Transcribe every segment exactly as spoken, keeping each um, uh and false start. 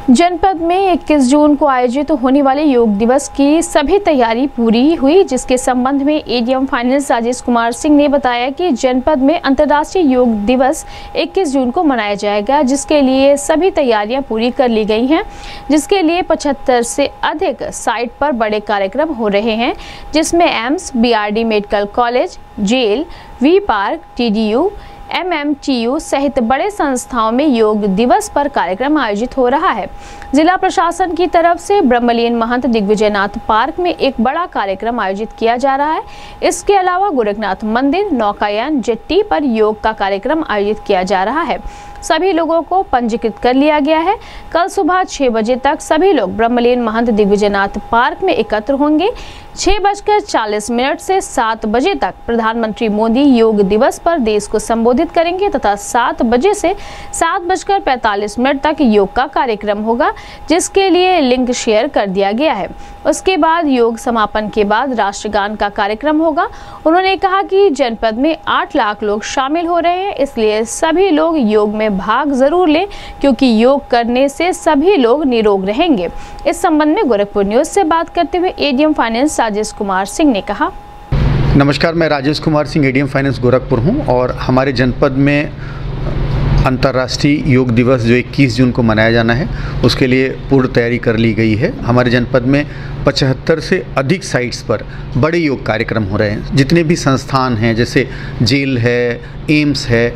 जनपद में इक्कीस जून को आयोजित होने वाले योग दिवस की सभी तैयारी पूरी हुई, जिसके संबंध में एडीएम फाइनेंस राजेश कुमार सिंह ने बताया कि जनपद में अंतर्राष्ट्रीय योग दिवस इक्कीस जून को मनाया जाएगा, जिसके लिए सभी तैयारियां पूरी कर ली गई हैं, जिसके लिए पचहत्तर से अधिक साइट पर बड़े कार्यक्रम हो रहे हैं, जिसमें AIIMS, BRD medical college, jail, V park, TDU, MMTU सहित बड़े संस्थाओं में योग दिवस पर कार्यक्रम आयोजित हो रहा है। जिला प्रशासन की तरफ से ब्रह्मलीन महंत दिग्विजयनाथ पार्क में एक बड़ा कार्यक्रम आयोजित किया जा रहा है। इसके अलावा गोरखनाथ मंदिर, नौकायन जेट्टी पर योग का कार्यक्रम आयोजित किया जा रहा है। सभी लोगों को पंजीकृत कर लिया गया है। कल सुबह छह बजे तक सभी लोग ब्रह्मलीन महंत दिग्विजयनाथ पार्क में एकत्र होंगे। छह बजकर चालीस मिनट से सात बजे तक प्रधानमंत्री मोदी योग दिवस पर देश को संबोधित करेंगे तथा सात बजे से सात बजकर पैंतालीस मिनट तक योग का कार्यक्रम होगा, जिसके लिए लिंक शेयर कर दिया गया है। उसके बाद योग समापन के बाद राष्ट्रगान का कार्यक्रम होगा। उन्होंने कहा कि जनपद में आठ लाख लोग शामिल हो रहे हैं, इसलिए सभी लोग योग में भाग जरूर लें, क्योंकि योग करने से सभी लोग निरोग रहेंगे। इस संबंध में गोरखपुर न्यूज से बात करते हुए एडीएम फाइनेंस राजेश कुमार सिंह ने कहा। नमस्कार, मैं राजेश कुमार सिंह, एडीएम फाइनेंस गोरखपुर हूं और हमारे जनपद में अंतर्राष्ट्रीय योग दिवस जो इक्कीस जून को मनाया जाना है, उसके लिए पूर्ण तैयारी कर ली गई है। हमारे जनपद में पचहत्तर से अधिक साइट्स पर बड़े योग कार्यक्रम हो रहे हैं। जितने भी संस्थान हैं, जैसे जेल है, एम्स है,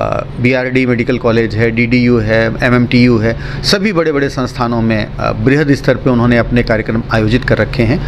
बीआरडी मेडिकल कॉलेज है, डीडीयू है, एमएमटीयू है, सभी बड़े बड़े संस्थानों में बृहद स्तर पे उन्होंने अपने कार्यक्रम आयोजित कर रखे हैं।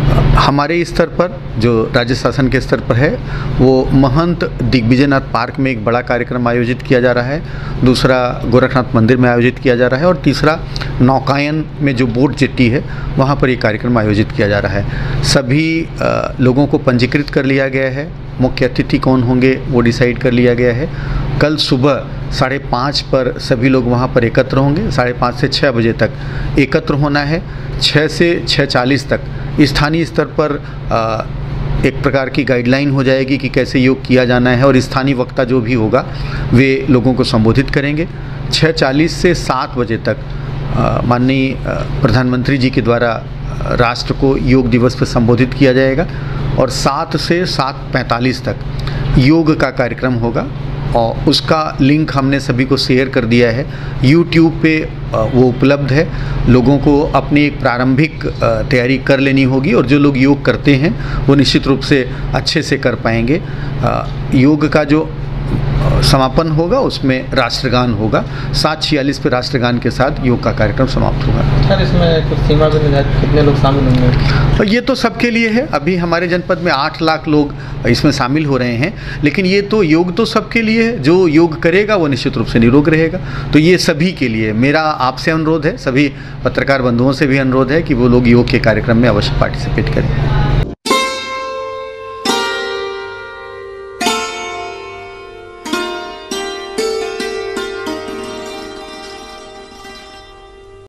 हमारे स्तर पर, जो राज्य शासन के स्तर पर है, वो महंत दिग्विजयनाथ पार्क में एक बड़ा कार्यक्रम आयोजित किया जा रहा है, दूसरा गोरखनाथ मंदिर में आयोजित किया जा रहा है और तीसरा नौकायन में जो बोट जेट्टी है वहाँ पर ये कार्यक्रम आयोजित किया जा रहा है। सभी लोगों को पंजीकृत कर लिया गया है। मुख्य अतिथि कौन होंगे वो डिसाइड कर लिया गया है। कल सुबह साढ़े पाँच पर सभी लोग वहाँ पर एकत्र होंगे। साढ़े पाँच से छः बजे तक एकत्र होना है। छः से छः चालीस तक स्थानीय स्तर पर आ, एक प्रकार की गाइडलाइन हो जाएगी कि कैसे योग किया जाना है और स्थानीय वक्ता जो भी होगा वे लोगों को संबोधित करेंगे। छः चालीस से सात बजे तक माननीय प्रधानमंत्री जी के द्वारा राष्ट्र को योग दिवस पर संबोधित किया जाएगा और सात से सात पैंतालीस तक योग का कार्यक्रम होगा और उसका लिंक हमने सभी को शेयर कर दिया है। यूट्यूब पे वो उपलब्ध है। लोगों को अपनी एक प्रारंभिक तैयारी कर लेनी होगी और जो लोग योग करते हैं वो निश्चित रूप से अच्छे से कर पाएंगे। योग का जो समापन होगा उसमें राष्ट्रगान होगा। सात छियालीस पे राष्ट्रगान के साथ योग का कार्यक्रम समाप्त होगा। सर, इसमें कुछ सीमा भी निर्धारित कितने लोग शामिल होंगे? ये तो सबके लिए है। अभी हमारे जनपद में आठ लाख लोग इसमें शामिल हो रहे हैं, लेकिन ये तो योग तो सबके लिए है। जो योग करेगा वो निश्चित रूप से निरोग रहेगा। तो ये सभी के लिए मेरा आपसे अनुरोध है, सभी पत्रकार बंधुओं से भी अनुरोध है कि वो लोग योग के कार्यक्रम में अवश्य पार्टिसिपेट करें।